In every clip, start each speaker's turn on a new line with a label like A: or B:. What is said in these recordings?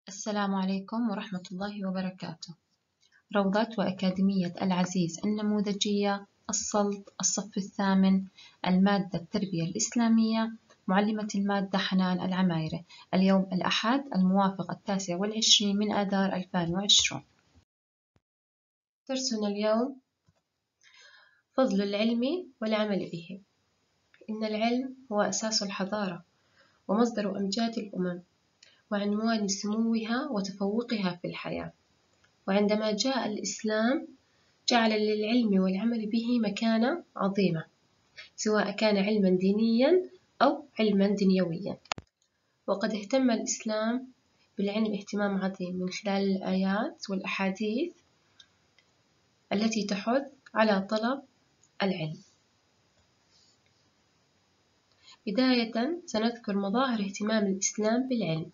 A: السلام عليكم ورحمة الله وبركاته. روضة وأكاديمية العزيز النموذجية، الصلب، الصف الثامن، المادة التربية الإسلامية، معلمة المادة حنان العمايرة. اليوم الأحد الموافق 29 من آذار 2020. درسنا اليوم فضل العلم والعمل به. إن العلم هو أساس الحضارة ومصدر أمجاد الأمم وعنوان سموها وتفوقها في الحياة. وعندما جاء الإسلام جعل للعلم والعمل به مكانة عظيمة، سواء كان علما دينيا أو علما دنيويا. وقد اهتم الإسلام بالعلم اهتمام عظيم من خلال الآيات والأحاديث التي تحث على طلب العلم. بداية سنذكر مظاهر اهتمام الإسلام بالعلم.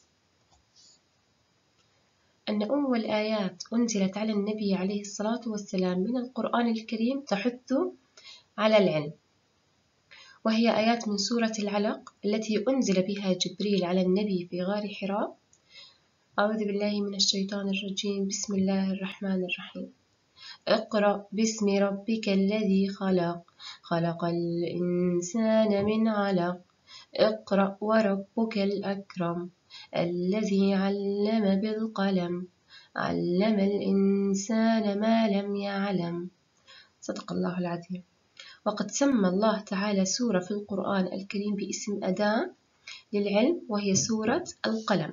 A: أن أول آيات أنزلت على النبي عليه الصلاة والسلام من القرآن الكريم تحث على العلم، وهي آيات من سورة العلق التي أنزل بها جبريل على النبي في غار حراء. أعوذ بالله من الشيطان الرجيم. بسم الله الرحمن الرحيم. اقرأ باسم ربك الذي خلق، خلق الإنسان من علق، اقرأ وربك الأكرم، الذي علم بالقلم، علم الإنسان ما لم يعلم. صدق الله العظيم. وقد سمى الله تعالى سورة في القرآن الكريم باسم أداة للعلم، وهي سورة القلم.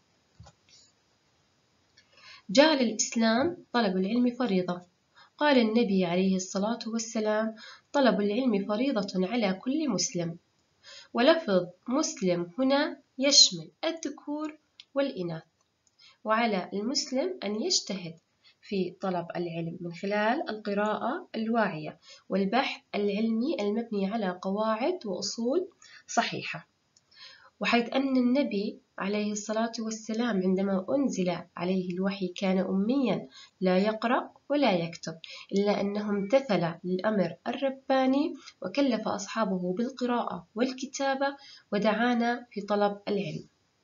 A: جعل الإسلام طلب العلم فريضة. قال النبي عليه الصلاة والسلام: طلب العلم فريضة على كل مسلم. ولفظ مسلم هنا يشمل الذكور والإناث، وعلى المسلم أن يجتهد في طلب العلم من خلال القراءة الواعية والبحث العلمي المبني على قواعد وأصول صحيحة. وحيث أن النبي عليه الصلاة والسلام عندما أنزل عليه الوحي كان أميا لا يقرأ ولا يكتب، إلا أنه امتثل للأمر الرباني وكلف أصحابه بالقراءة والكتابة ودعانا في طلب العلم.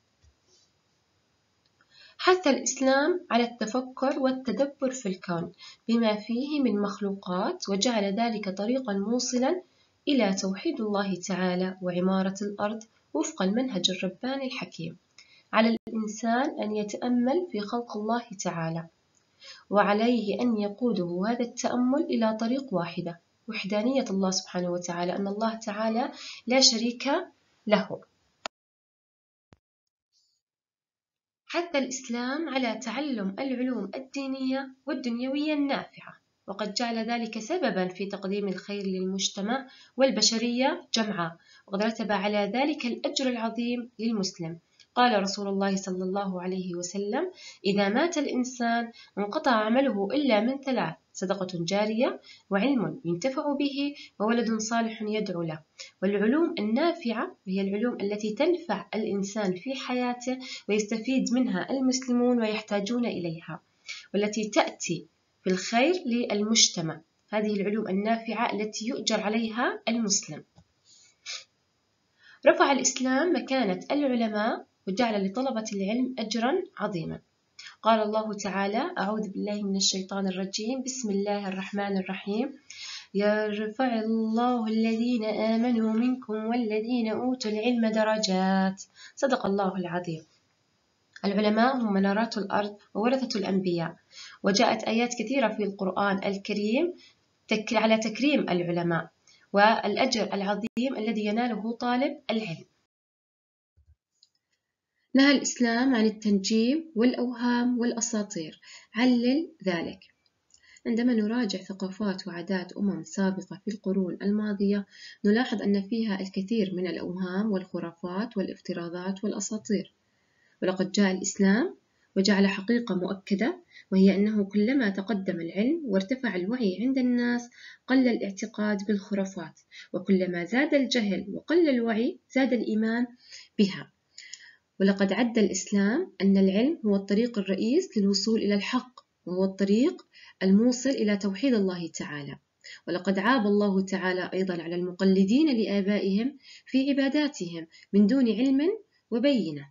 A: حث الإسلام على التفكر والتدبر في الكون بما فيه من مخلوقات، وجعل ذلك طريقا موصلا إلى توحيد الله تعالى وعمارة الأرض وفق المنهج الرباني الحكيم. على الإنسان أن يتأمل في خلق الله تعالى، وعليه أن يقوده هذا التأمل إلى طريق واحدة: وحدانية الله سبحانه وتعالى، أن الله تعالى لا شريك له. حث الإسلام على تعلم العلوم الدينية والدنيوية النافعة، وقد جعل ذلك سببا في تقديم الخير للمجتمع والبشرية جمعاء، وقد رتب على ذلك الأجر العظيم للمسلم. قال رسول الله صلى الله عليه وسلم: إذا مات الإنسان انقطع عمله إلا من ثلاث: صدقة جارية، وعلم ينتفع به، وولد صالح يدعو له. والعلوم النافعة هي العلوم التي تنفع الإنسان في حياته ويستفيد منها المسلمون ويحتاجون إليها، والتي تأتي في الخير للمجتمع. هذه العلوم النافعة التي يؤجر عليها المسلم. رفع الإسلام مكانة العلماء وجعل لطلبة العلم أجرا عظيما. قال الله تعالى: أعوذ بالله من الشيطان الرجيم. بسم الله الرحمن الرحيم. يرفع الله الذين آمنوا منكم والذين أوتوا العلم درجات. صدق الله العظيم. العلماء هم منارات الأرض وورثة الأنبياء، وجاءت آيات كثيرة في القرآن الكريم على تكريم العلماء والأجر العظيم الذي يناله طالب العلم. نهى الإسلام عن التنجيم والأوهام والأساطير. علل ذلك. عندما نراجع ثقافات وعادات سابقة في القرون الماضية نلاحظ أن فيها الكثير من الأوهام والخرافات والافتراضات والأساطير. ولقد جاء الإسلام وجعل حقيقة مؤكدة، وهي أنه كلما تقدم العلم وارتفع الوعي عند الناس قل الاعتقاد بالخرافات، وكلما زاد الجهل وقل الوعي زاد الإيمان بها. ولقد عد الإسلام أن العلم هو الطريق الرئيس للوصول إلى الحق، وهو الطريق الموصل إلى توحيد الله تعالى. ولقد عاب الله تعالى أيضا على المقلدين لآبائهم في عباداتهم من دون علم وبينة،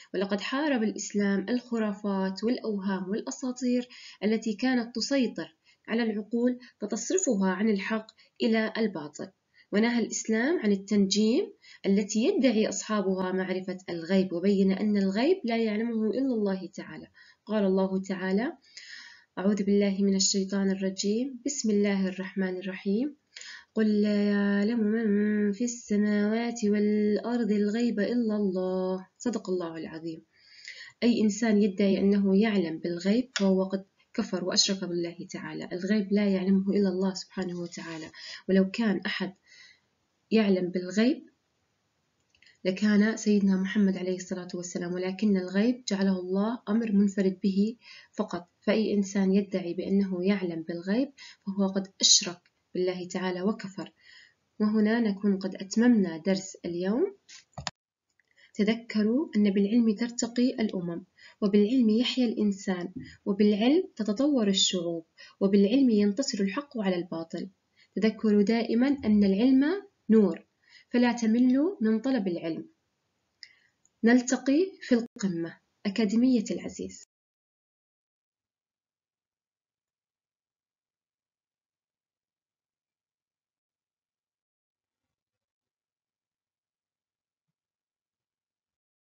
A: ولقد حارب الإسلام الخرافات والأوهام والأساطير التي كانت تسيطر على العقول فتصرفها عن الحق إلى الباطل. ونهى الإسلام عن التنجيم التي يدعي أصحابها معرفة الغيب، وبين أن الغيب لا يعلمه إلا الله تعالى. قال الله تعالى: أعوذ بالله من الشيطان الرجيم، بسم الله الرحمن الرحيم: قل لا يعلم من في السماوات والأرض الغيب إلا الله. صدق الله العظيم. أي إنسان يدعي أنه يعلم بالغيب فهو قد كفر وأشرك بالله تعالى. الغيب لا يعلمه إلا الله سبحانه وتعالى، ولو كان أحد يعلم بالغيب لكان سيدنا محمد عليه الصلاة والسلام، ولكن الغيب جعله الله أمر منفرد به فقط. فأي إنسان يدعي بأنه يعلم بالغيب فهو قد أشرك بالله تعالى وكفر. وهنا نكون قد أتممنا درس اليوم. تذكروا أن بالعلم ترتقي الأمم، وبالعلم يحيا الإنسان، وبالعلم تتطور الشعوب، وبالعلم ينتصر الحق على الباطل. تذكروا دائما أن العلم نور، فلا تملوا من طلب العلم. نلتقي في القمة. أكاديمية العزيز.